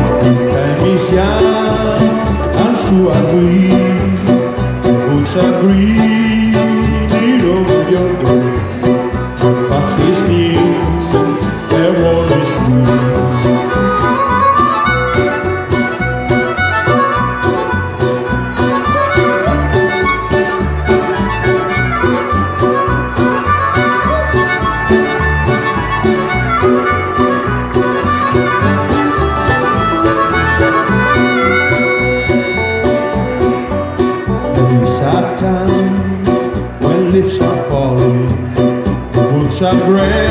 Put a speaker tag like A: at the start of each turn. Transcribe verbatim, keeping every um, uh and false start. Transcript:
A: Time is young and so are we. Woods are green over yonder, but they still, their wall is blue. Sad time when leaves are falling, the woods are gray